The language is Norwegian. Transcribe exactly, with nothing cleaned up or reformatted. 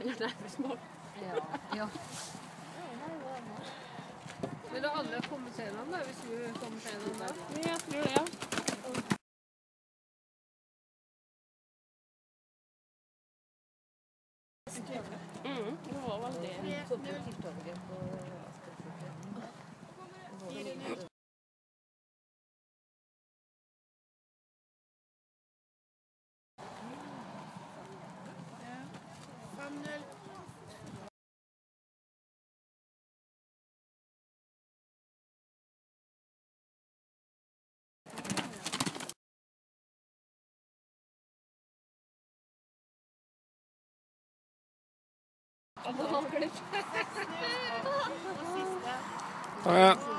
eller nærmest mål. Ja, ja. Vil du alle komme til den da, hvis du kommer til den da? Ja, jeg tror det, ja. Mm, det var veldig... Og så holder det. Ja.